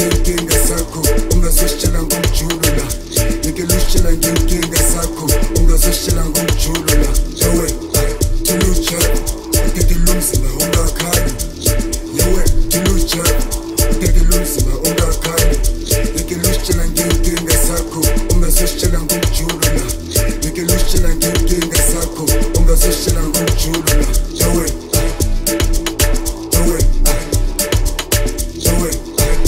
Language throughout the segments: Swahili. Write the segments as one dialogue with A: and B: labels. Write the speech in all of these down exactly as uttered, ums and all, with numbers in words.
A: ngenkinga sakho ungazositshela ngomjulo la ngeke lusitshela ngenkinga sakho ungazositshela ngomjulo la yawe tuluja utete lumzimba ungakhali yawe tuluja utete lumzimba ungakhali ngeke lusitshela ngenkinga sakho ungazositshela ngomjulo la ngeke lusitshela ngenkinga sakho ungazositshela ngomjulo la yawe yawe yawe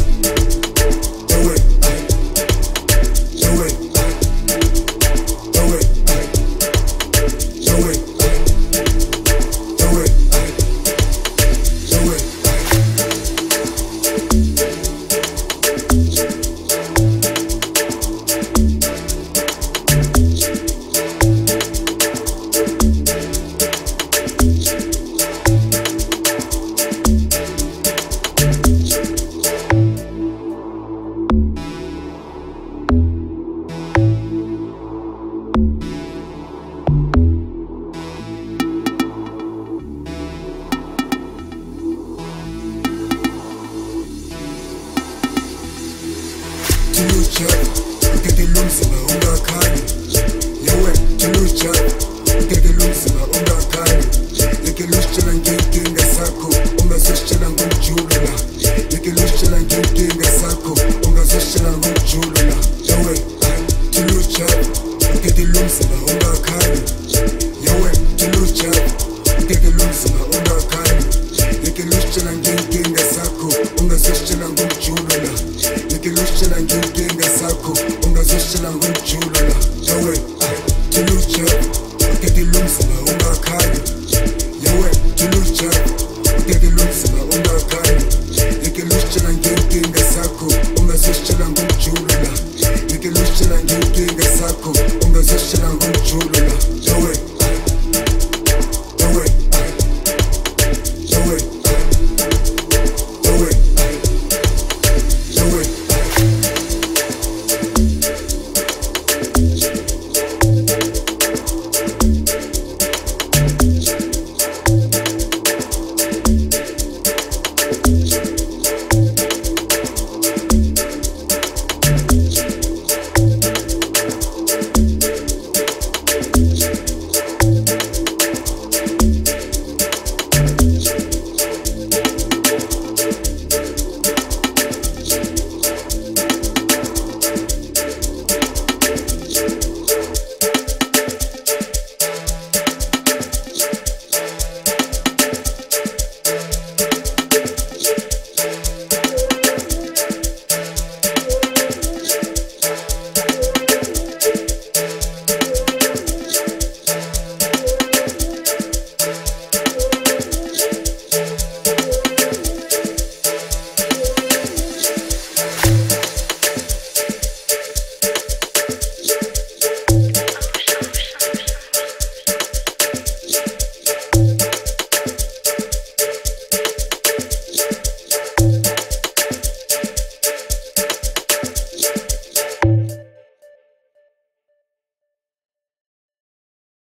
A: Tuluja, utete lumzimba ungakhali yawe tuluja, utete lumzimba ungakhali ngeke lusitshela ngenkinga sakho ungazositshela ngomjulo la ngeke lusitshela ngenkinga sakho ungazositshela ngomjulo la yawe tuluja, utete lumzimba ungakhali yawe tuluja, utete lumzimba ungakhali ngeke lusitshela ngenkinga sakho ungazositshela ngomjulo la ngeke lusitshela ngenkinga sakho ungazositshela ngomjulo la yawe tuluja, utete lumzimba ungakhali yawe tuluja, utete lumzimba ungakhali ngeke lusitshela ngenkinga sakho ungazositshela ngomjulo la ngeke lusitshela ngenkinga sakho ungazositshela ngomjulo la